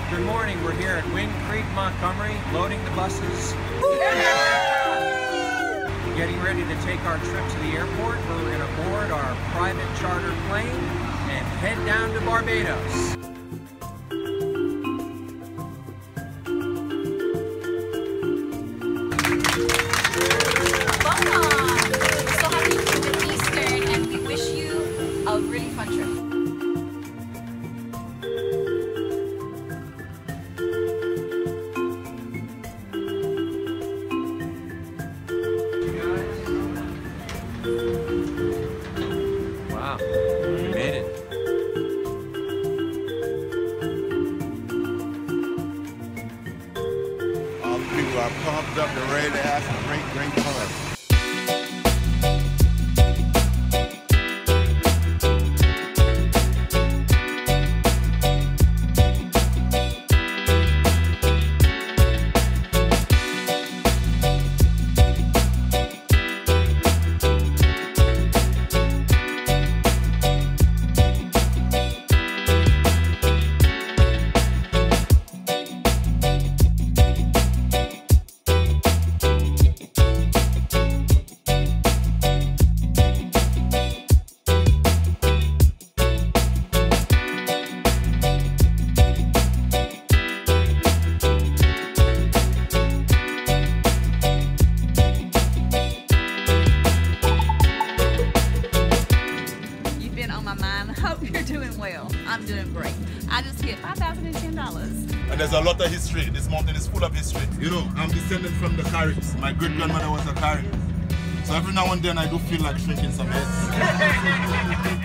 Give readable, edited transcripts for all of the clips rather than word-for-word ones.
Good morning, we're here at Wind Creek, Montgomery, loading the buses. Getting ready to take our trip to the airport where we're going to board our private charter plane and head down to Barbados. Welcome! We're so happy you came to Eastern and we wish you a really fun trip. Wow, we made it. All the people are pumped up and ready to have some great fun. Hope you're doing well. I'm doing great. I just hit $5,010. And there's a lot of history. This mountain is full of history. You know, I'm descended from the Caribs. My great-grandmother was a Carib. So every now and then I do feel like shrinking some heads.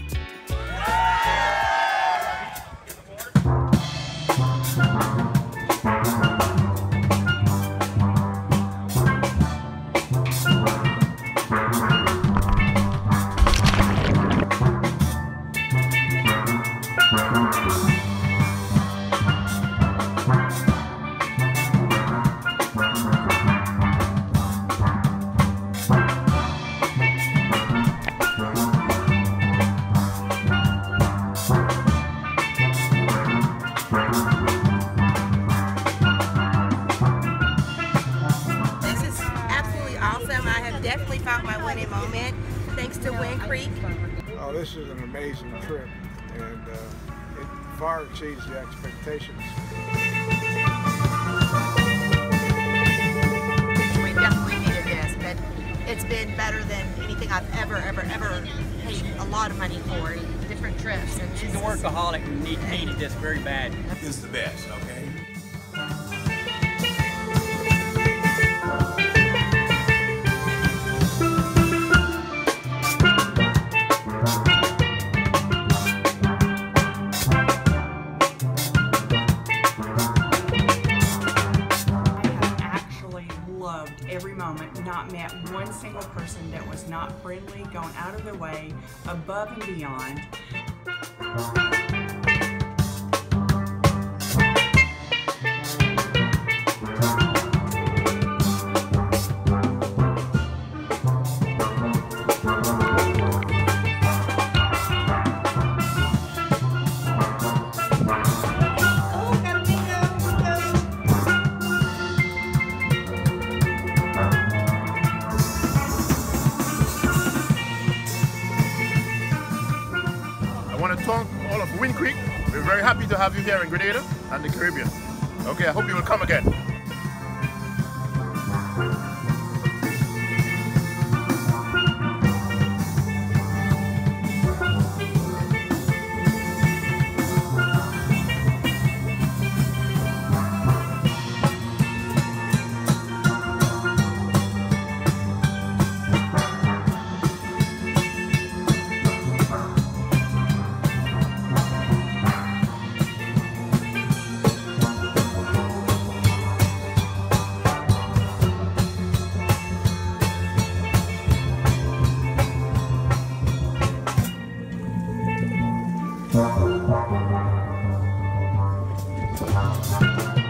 Definitely found my winning moment thanks to Wind Creek. Oh, this is an amazing trip, and it far exceeds the expectations. We definitely needed this, but it's been better than anything I've ever paid a lot of money for. Different trips. And She's a workaholic and needed this very bad. This is the best, okay? Every moment, not met one single person that was not friendly, going out of their way, above and beyond. I want to thank all of Wind Creek. We're very happy to have you here in Grenada and the Caribbean. Okay, I hope you will come again. Wow.